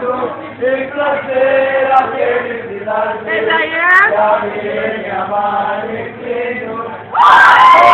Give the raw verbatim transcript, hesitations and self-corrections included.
mundo, el placer, la felicidad, ¿Es ayer? ya viene amaneciendo.